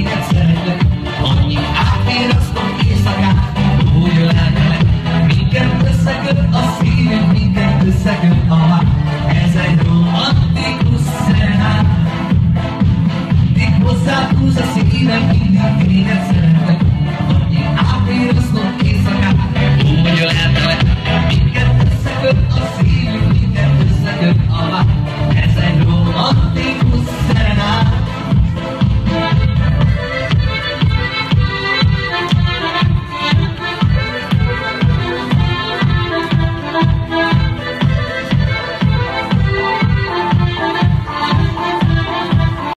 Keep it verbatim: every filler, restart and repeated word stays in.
téged szeretlek, annyi átéreztem éjszakát, hogy öleltelek. Minket összeköt a szívünk, minket összeköt a vár. Ez egy romantikus szenár. Mindig hozzád húz a szívem, mindig téged szeretlek, annyi átéreztem